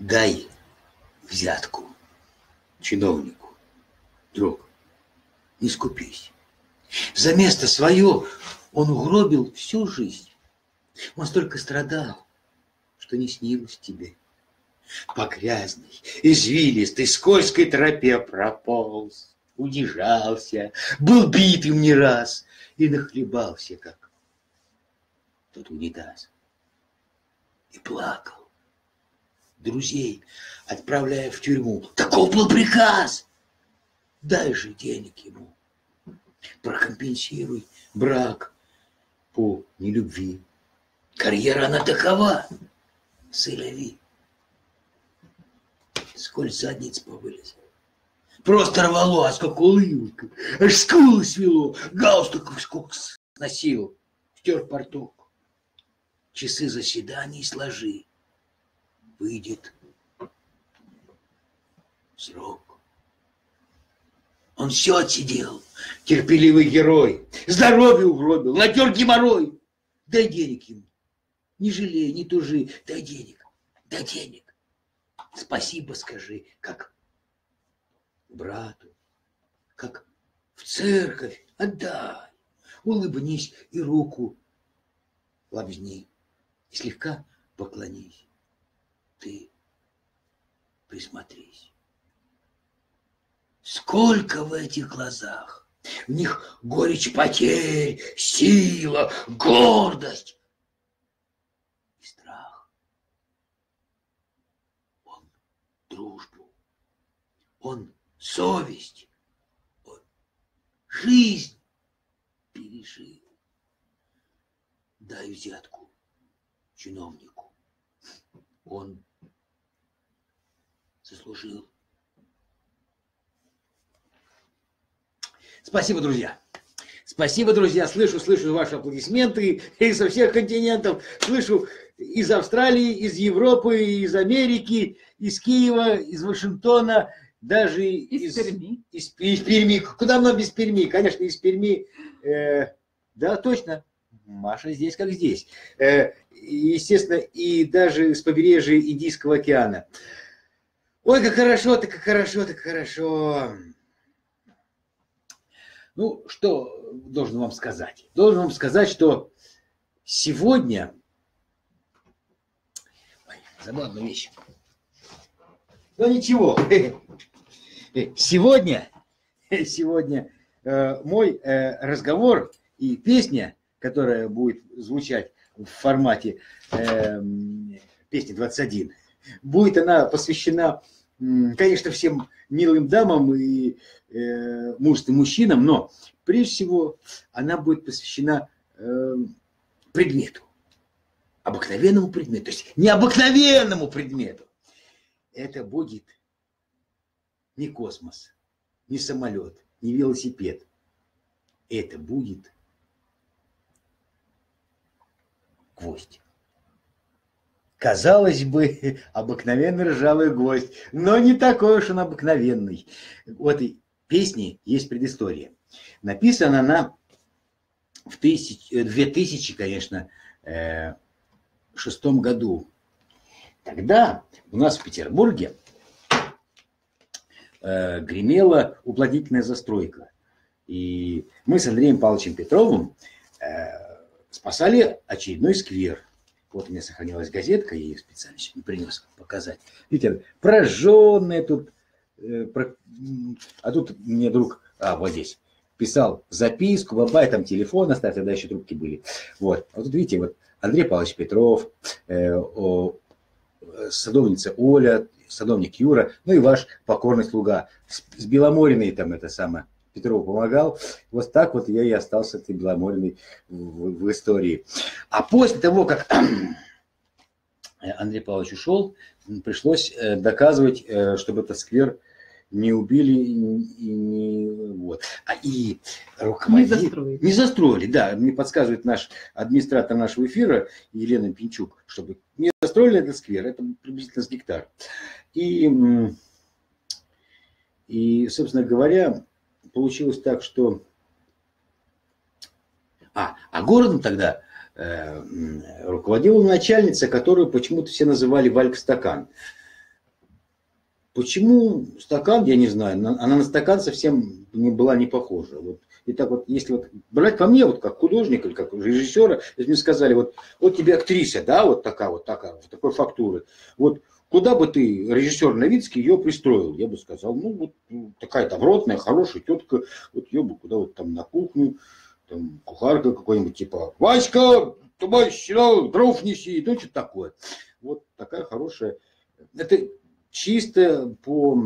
Дай взятку чиновнику, друг, не скупись. За место свое он угробил всю жизнь. Он столько страдал, что не снилось тебе. По грязной, извилистой, скользкой тропе прополз, удержался, был битым не раз и нахлебался, как тот унитаз. И плакал, друзей отправляя в тюрьму. Таков был приказ. Дай же денег ему, прокомпенсируй брак по нелюбви. Карьера она такова, сырови. Сколь задниц повылез. Просто рвало, а сколько улыбка. Аж скулы свело, галстук сколько сносил. Втер порток. Часы заседаний сложи. Выйдет срок. Он все отсидел, терпеливый герой. Здоровье угробил, натер геморрой. Дай денег ему. Не жалей, не тужи. Дай денег, дай денег. Спасибо скажи, как брату, как в церковь отдай. Улыбнись и руку лобзни. И слегка поклонись. Ты присмотрись. Сколько в этих глазах! В них горечь потерь, сила, гордость и страх. Он дружбу, он совесть, он жизнь пережил. Дай взятку чиновнику. Он заслужил. Спасибо, друзья. Спасибо, друзья. Слышу ваши аплодисменты со всех континентов. Слышу из Австралии, из Европы, из Америки, из Киева, из Вашингтона, даже из Перми. Из Перми. Куда много без Перми? Конечно, из Перми. Да, точно. Маша здесь как здесь. Естественно, и даже с побережья Индийского океана. Ой, как хорошо, так хорошо, так хорошо. Ну, что должен вам сказать? Должен вам сказать, что сегодня... Ой, забыл одну вещь. Ну, ничего. Сегодня мой разговор и песня, которая будет звучать в формате песни 21, будет она посвящена, конечно, всем милым дамам и мужественным мужчинам, но прежде всего она будет посвящена предмету, обыкновенному предмету, то есть необыкновенному предмету. Это будет не космос, не самолет, не велосипед. Это будет гвоздь. Казалось бы, обыкновенный ржавый гвоздь, но не такой уж он обыкновенный. У этой песни есть предыстория. Написана она в 2000, конечно, 2006 году. Тогда у нас в Петербурге гремела уплотнительная застройка. И мы с Андреем Павловичем Петровым спасали очередной сквер. Вот у меня сохранилась газетка, я ее специально сегодня принес показать. Видите, прожженная тут. А тут мне друг, вот здесь, писал записку, бабай, там телефон оставь, тогда еще трубки были. Вот. А тут видите, вот Андрей Павлович Петров, садовница Оля, садовник Юра, ну и ваш покорный слуга. С Беломориной там это самое Петрову помогал. Вот так вот я и остался этой Беломориной в истории. А после того, как Андрей Павлович ушел, пришлось доказывать, чтобы этот сквер не убили и не вот. И руководитель... Не застроили, да. Мне подсказывает наш администратор нашего эфира Елена Пинчук, чтобы не застроили этот сквер. Это приблизительно с гектар. И, собственно говоря, получилось так, что... А городом тогда руководила начальница, которую почему-то все называли Валька Стакан. Почему стакан, я не знаю, она на стакан совсем не была не похожа. Вот. И так вот, если вот брать по мне, вот как художника или как режиссера, если мне сказали, вот тебе актриса, да, вот такая, такой фактуры, вот куда бы ты, режиссер Новицкий, ее пристроил? Я бы сказал, вот такая добротная, хорошая тетка, вот ее бы куда вот там на кухню, там кухарка какой-нибудь, типа, Васька, товарищ, сюда, дров неси, ну что-то такое. Вот такая хорошая. Это чисто по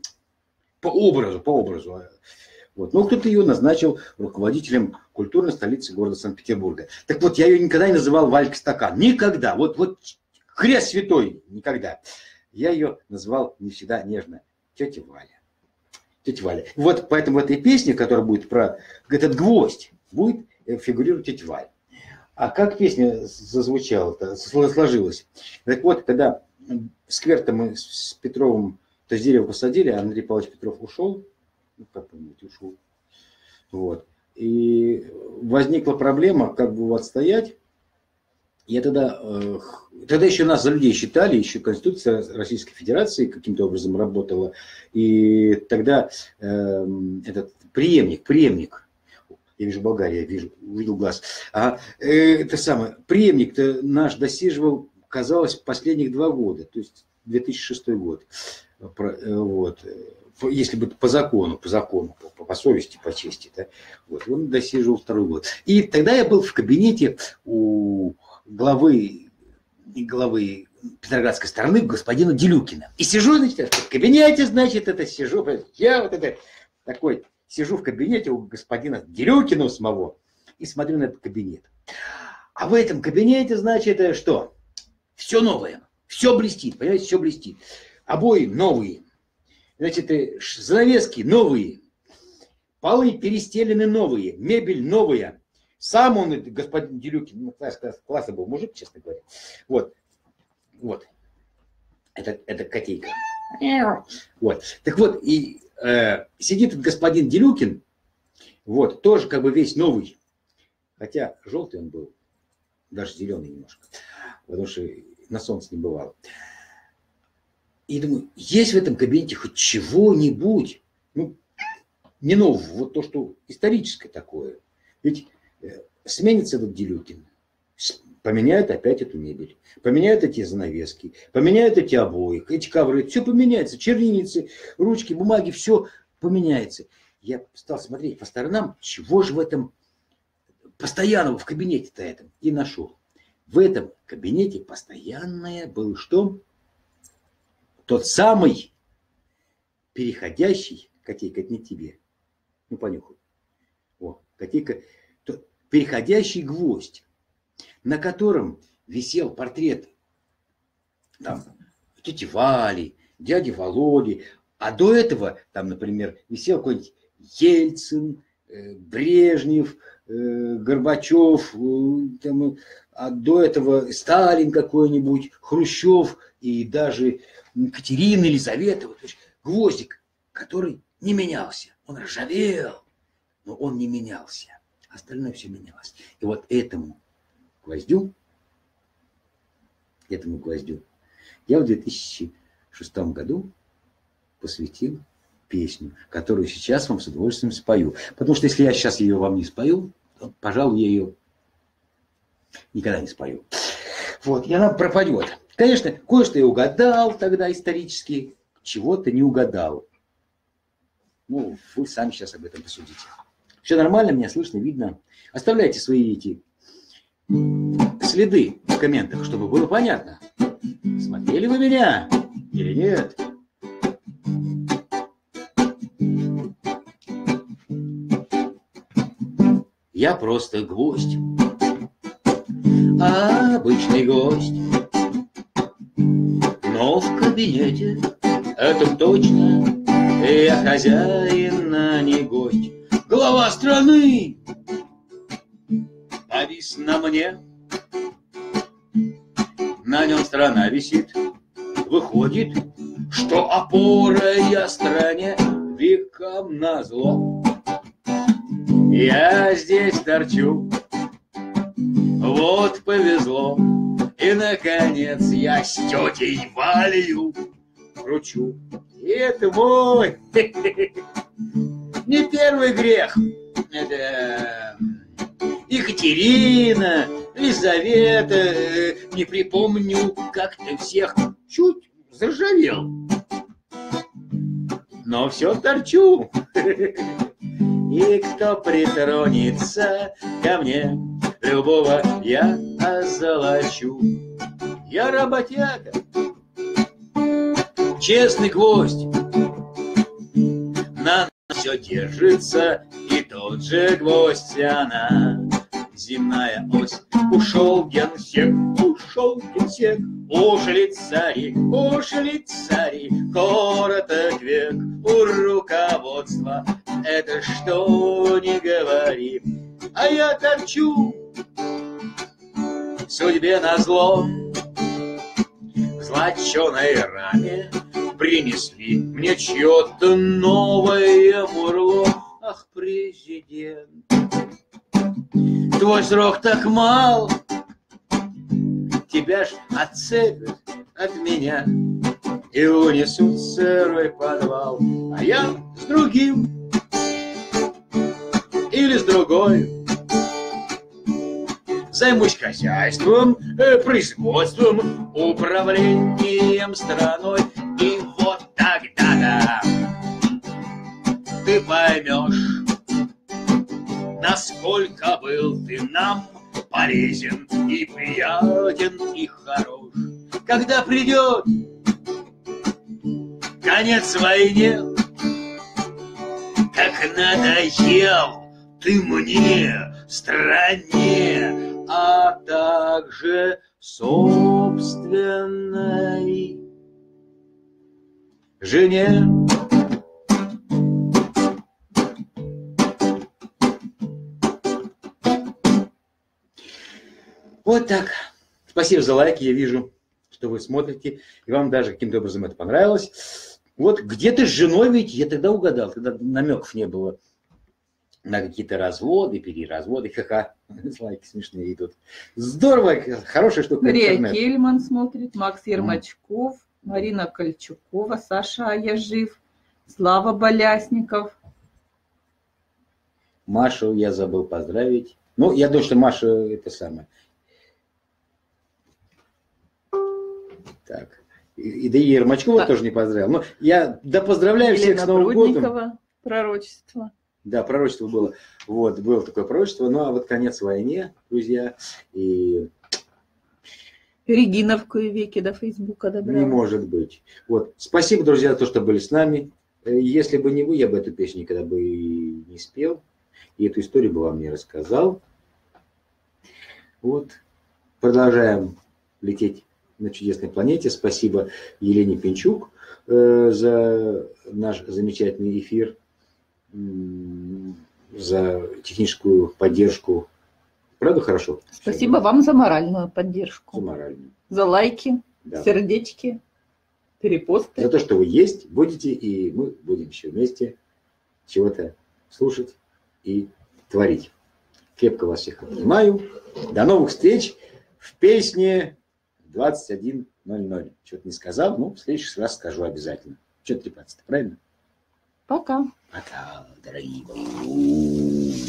образу. Вот. Но кто-то ее назначил руководителем культурной столицы города Санкт-Петербурга. Так вот, я ее никогда не называл Валька Стакан. Никогда. Вот крест святой, никогда. Я ее называл не всегда нежно тетя Валя. Тетя Валя. Вот поэтому в этой песне, которая будет про этот гвоздь, будет фигурировать тетя Валя. А как песня зазвучала, сложилась? Так вот, когда сквер-то мы с Петровым, то есть дерево посадили, а Андрей Павлович Петров ушел, как помните, ушел. Вот. И возникла проблема, как бы его отстоять. Я тогда еще нас за людей считали, еще Конституция Российской Федерации каким-то образом работала. И тогда этот преемник, я вижу Болгария, увидел глаз. Это самое, преемник-то наш досиживал, казалось, последних 2 года, то есть 2006 год. Вот. Если бы по закону, по совести, по чести, да, вот, он досиживал 2-й год. И тогда я был в кабинете у главы Петроградской стороны, господина Делюкина. И сижу, значит, в кабинете, значит, сижу, я вот это такой, сижу в кабинете у господина Делюкина самого и смотрю на этот кабинет. А в этом кабинете, значит, что? Все новое, все блестит, понимаете, все блестит. Обои новые. Значит, занавески новые, полы перестелены новые, мебель новая. Сам он, господин Делюкин, класса был мужик, честно говоря. Вот. Это котейка. Вот. Так вот, и сидит этот господин Делюкин, вот, тоже как бы весь новый. Хотя желтый он был, даже зеленый немножко, потому что на солнце не бывало. И думаю, есть в этом кабинете хоть чего-нибудь, не нового, вот то, что историческое такое. Ведь сменится этот Делюкин, поменяют опять эту мебель, поменяют эти занавески, поменяют эти обои, эти ковры, все поменяется, чернильницы, ручки, бумаги, все поменяется. Я стал смотреть по сторонам, чего же в этом постоянного в кабинете-то этом, и нашел. В этом кабинете постоянное было что? Тот самый переходящий, котейка, это не тебе, понюхай. Котейка, тот переходящий гвоздь, на котором висел портрет там, тети Вали, дяди Володи, а до этого там, например, висел какой-нибудь Ельцин, Брежнев, Горбачев, там, а до этого Сталин какой-нибудь, Хрущев и даже Екатерина, Елизавета. Вот, гвоздик, который не менялся. Он ржавел, но он не менялся. Остальное все менялось. И вот этому гвоздю я в 2006 году посвятил песню, которую сейчас вам с удовольствием спою. Потому что если я сейчас ее вам не спою, то, пожалуй, я ее никогда не спою. Вот, и она пропадет. Конечно, кое-что я угадал тогда исторически, чего-то не угадал. Вы сами сейчас об этом посудите. Все нормально, меня слышно, видно. Оставляйте свои эти следы в комментах, чтобы было понятно, смотрели вы меня или нет. Я просто гвоздь, обычный гость, но в кабинете, это точно, я хозяин, а не гость. Глава страны повис на мне, на нем страна висит. Выходит, что опора я стране векам назло. Я здесь торчу, вот повезло, и, наконец, я с тетей Валею кручу. Это мой. Не первый грех. Это Екатерина, Лизавета. Не припомню, как ты всех чуть заржавел. Но все торчу. И кто притронется ко мне, любого я озолочу. Я работяга, честный гвоздь, на все держится, и тот же гвоздь она. Земная ось, ушел генсек, ушли цари, короток век у руководства. Это что не говори, а я торчу судьбе назло. В золоченой раме принесли мне чье-то новое мурло. Ах, президент, твой срок так мал, тебя ж отцепят от меня и унесут в сырой подвал. А я с другим или с другой займусь хозяйством, производством, управлением страной. И вот тогда-то ты поймешь, насколько был ты нам полезен и приятен и хорош. Когда придет конец войне, как надоел ты мне, стране, а также собственной жене. Вот так. Спасибо за лайки, я вижу, что вы смотрите, и вам даже каким-то образом это понравилось. Вот где-то с женой, ведь я тогда угадал, тогда намеков не было на какие-то разводы, переразводы, ха-ха, лайки смешные идут. Здорово, хорошая штука. Мария Кельман смотрит, Макс Ермачков, Марина Кольчукова, Саша Я жив, Слава Болясников. Машу я забыл поздравить. Ну, я думаю, что Маша это самое. Так. И да и Ермачкова тоже не поздравил. Но я поздравляю всех с Новым годом. Пророчество. Да, пророчество было. Вот, было такое пророчество. Ну, а вот конец войне, друзья. И Регина в кои веки до Фейсбука добралась. Не может быть. Вот. Спасибо, друзья, за то, что были с нами. Если бы не вы, я бы эту песню никогда бы не спел. И эту историю бы вам не рассказал. Вот. Продолжаем лететь на чудесной планете. Спасибо Елене Пинчук за наш замечательный эфир, за техническую поддержку. Правда, хорошо? Спасибо вам за моральную поддержку. За моральную. За лайки, да. Сердечки, перепосты. За то, что вы есть, будете, и мы будем еще вместе чего-то слушать и творить. Крепко вас всех обнимаю. До новых встреч в песне 21:00. Что-то не сказал, но в следующий раз скажу обязательно. Что трепаться-то, правильно? Пока. Пока, дорогие мои.